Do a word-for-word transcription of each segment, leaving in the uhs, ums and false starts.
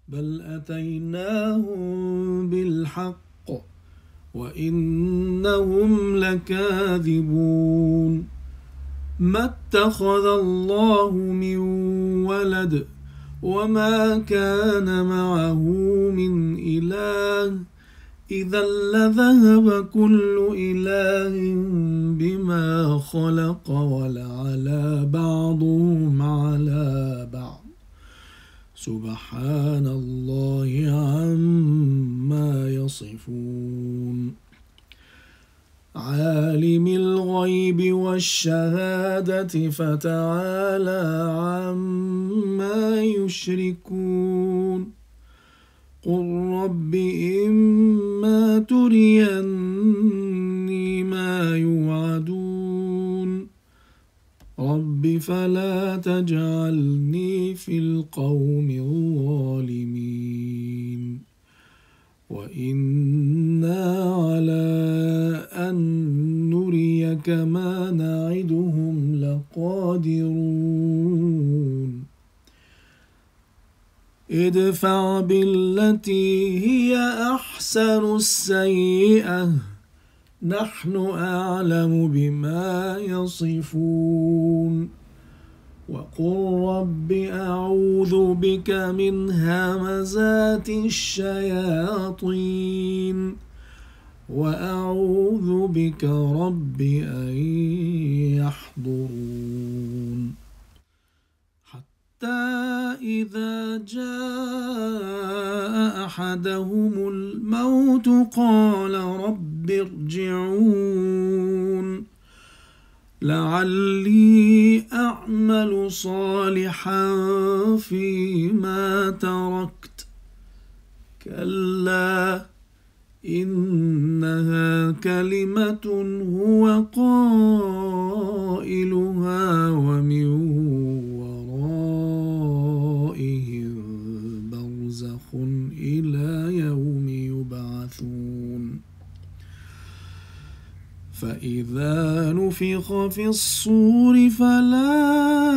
بل أتيناهم بالحق وإنهم لكاذبون ما اتخذ الله من ولد وما كان معه من إله إذا لذهب كل إله بما خلق ولعلى بعضهم على بعض سبحان الله عما يصفون عالم الغيب والشهادة فتعالى عما يشركون قل رب إما تريني ما يوعدون رب فلا تجعلني في القوم الظالمين وإنا على أن نريك ما نعدهم لقادرون ادفع بالتي هي أحسن السيئة نحن أعلم بما يصفون وقل رب أعوذ بك من همزات الشياطين وأعوذ بك رب أن يحضرون حتى إذا جاء أحدهم الموت قال رب ارجعون لعلي أعمل صالحا فيما تركت كلا إنها كلمة هو قائلها ومن ورائهم برزخ إلى يوم يبعثون فإذا نفخ في الصور فلا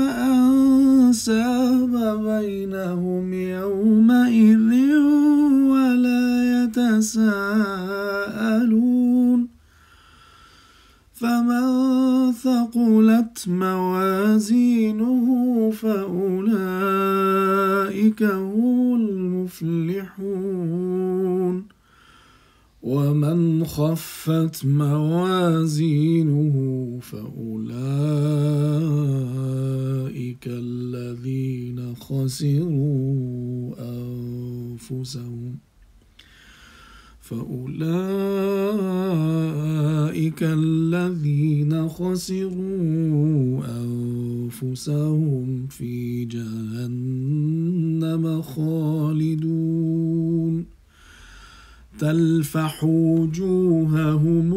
أنساب بينهم يومئذ ولا يتساءلون فمن ثقلت موازينه فأولئك هم المفلحون ومن خفت موازينه فأولئك الذين خسروا أنفسهم فأولئك الذين خسروا أنفسهم في جهنم خالدون تلفح وجوههم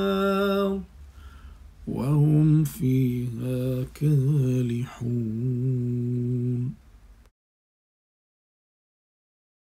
النار وهم فيها كالحون